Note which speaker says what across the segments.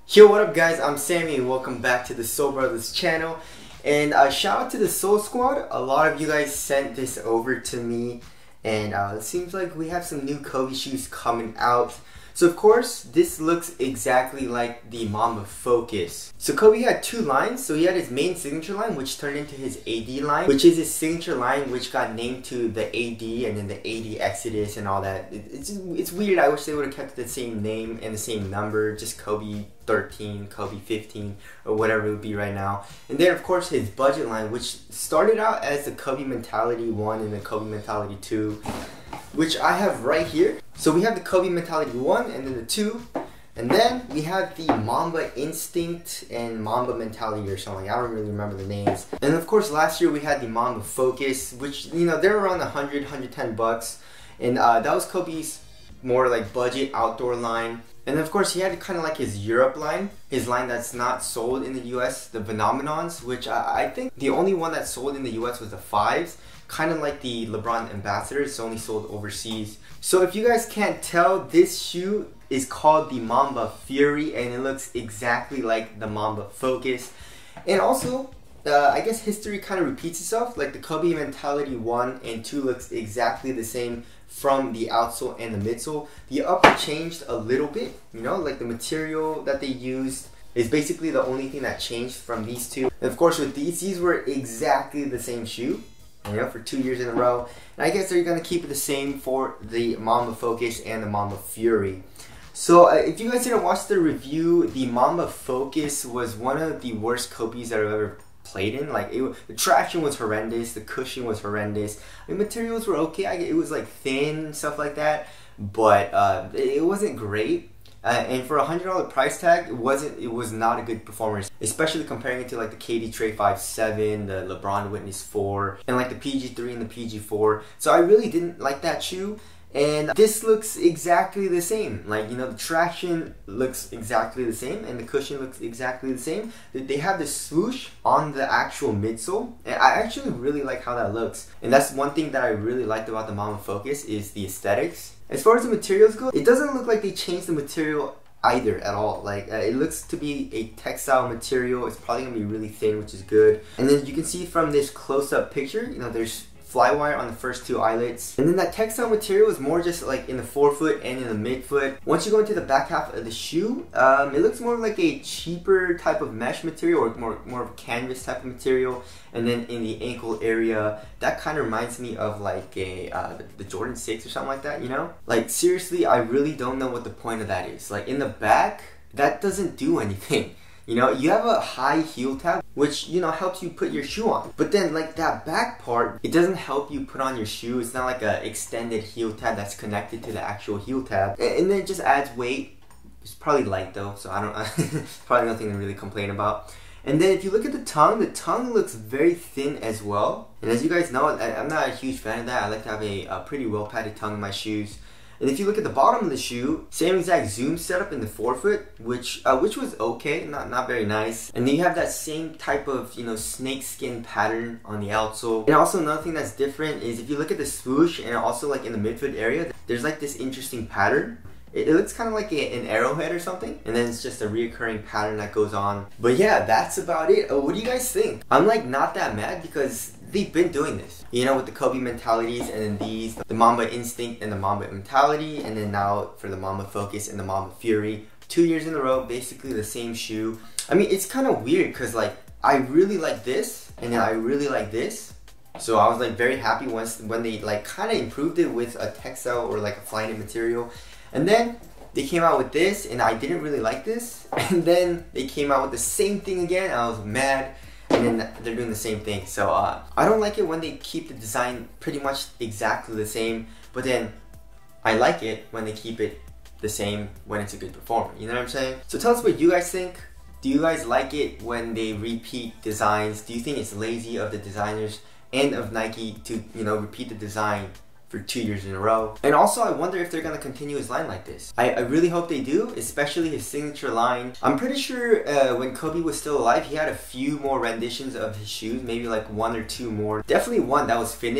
Speaker 1: Yo, what up guys, I'm Sammy and welcome back to the Soul Brothers channel. And shout out to the Soul Squad. A lot of you guys sent this over to me, and it seems like we have some new Kobe shoes coming out. So of course, this looks exactly like the Mamba Focus. So Kobe had two lines. So he had his main signature line, which turned into his AD line, which is his signature line, which got named to the AD and then the AD Exodus and all that. It's weird. I wish they would have kept the same name and the same number, just Kobe 13, Kobe 15, or whatever it would be right now. And then of course his budget line, which started out as the Kobe Mentality 1 and the Kobe Mentality 2, which I have right here. So we have the Kobe Mentality 1 and then the 2, and then we have the Mamba Instinct and Mamba Mentality or something. I don't really remember the names. And of course last year we had the Mamba Focus, which, you know, they're around 100, 110 bucks. And that was Kobe's more like budget outdoor line. And then of course he had kind of like his Europe line, his line that's not sold in the US, the Phenomenons, which I think the only one that sold in the US was the 5s. Kind of like the LeBron Ambassadors, it's only sold overseas. So if you guys can't tell, this shoe is called the Mamba Fury and it looks exactly like the Mamba Focus. And also, I guess history kind of repeats itself, like the Kobe Mentality 1 and 2 looks exactly the same from the outsole and the midsole. The upper changed a little bit, you know, like the material that they used is basically the only thing that changed from these two. And of course with these were exactly the same shoe, you know, for 2 years in a row. And I guess they're gonna keep it the same for the Mamba Focus and the Mamba Fury. So if you guys didn't watch the review, the Mamba Focus was one of the worst Kobe's that I've ever played in. Like the traction was horrendous, the cushion was horrendous. The materials were okay. It was like thin and stuff like that, but it wasn't great. And for a $100 price tag, it was not a good performance, especially comparing it to like the KD Trey 5.7, the LeBron Witness 4, and like the PG3 and the PG4. So I really didn't like that shoe. And this looks exactly the same. Like, you know, the traction looks exactly the same and the cushion looks exactly the same. They have the swoosh on the actual midsole, and I actually really like how that looks. And that's one thing that I really liked about the Mamba Focus is the aesthetics. As far as the materials go, it doesn't look like they changed the material either at all. Like it looks to be a textile material. It's probably gonna be really thin, which is good. And then you can see from this close-up picture, you know, there's flywire on the first two eyelets, and then that textile material is more just like in the forefoot and in the midfoot. Once you go into the back half of the shoe, it looks more like a cheaper type of mesh material, or more of a canvas type of material. And then in the ankle area, that kind of reminds me of like the Jordan 6 or something like that, you know? Like seriously, I really don't know what the point of that is. Like in the back, that doesn't do anything. You know, you have a high heel tab, which, you know, helps you put your shoe on. But then, like, that back part, it doesn't help you put on your shoe. It's not like an extended heel tab that's connected to the actual heel tab. And then it just adds weight. It's probably light, though, so I don't... probably nothing to really complain about. And then if you look at the tongue looks very thin as well. And as you guys know, I'm not a huge fan of that. I like to have a pretty well-padded tongue in my shoes. And if you look at the bottom of the shoe, same exact zoom setup in the forefoot, which was okay, not very nice. And then you have that same type of, you know, snake skin pattern on the outsole. And also another thing that's different is if you look at the swoosh and also like in the midfoot area, there's like this interesting pattern. It looks kind of like an arrowhead or something, and then it's just a reoccurring pattern that goes on. But yeah, that's about it. What do you guys think? I'm like not that mad because they've been doing this, you know, with the Kobe Mentalities, and then these, the Mamba Instinct and the Mamba Mentality, and then now for the Mamba Focus and the Mamba Fury. 2 years in a row, basically the same shoe. I mean, it's kind of weird because like I really like this, and then I really like this. So I was like very happy when they like kind of improved it with a textile or like a Flyknit material. And then they came out with this, and I didn't really like this. And then they came out with the same thing again, I was mad. And then they're doing the same thing. So I don't like it when they keep the design pretty much exactly the same. But then I like it when they keep it the same when it's a good performer. You know what I'm saying? So tell us what you guys think. Do you guys like it when they repeat designs? Do you think it's lazy of the designers and of Nike to, you know, repeat the design for 2 years in a row? And also I wonder if they're gonna continue his line like this. I really hope they do, especially his signature line. I'm pretty sure when Kobe was still alive, he had a few more renditions of his shoes, maybe like 1 or 2 more. Definitely one that was finished.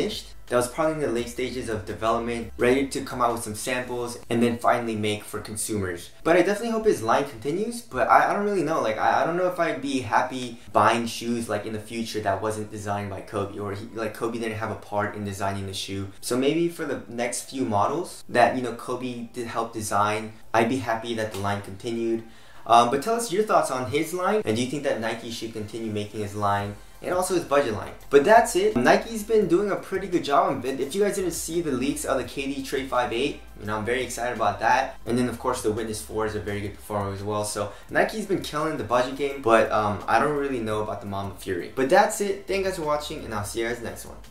Speaker 1: that was probably in the late stages of development, ready to come out with some samples, and then finally make for consumers. But I definitely hope his line continues, but I don't really know. Like, I don't know if I'd be happy buying shoes like in the future that wasn't designed by Kobe, or like Kobe didn't have a part in designing the shoe. So maybe for the next few models that, you know, Kobe did help design, I'd be happy that the line continued. But tell us your thoughts on his line, and do you think that Nike should continue making his line and also his budget line? But that's it. Nike's been doing a pretty good job. If you guys didn't see the leaks of the KD Trey 5.8, you know, I'm very excited about that. And then of course the Witness 4 is a very good performer as well. So Nike's been killing the budget game, but I don't really know about the Mamba Fury. But that's it. Thank you guys for watching, and I'll see you guys next one.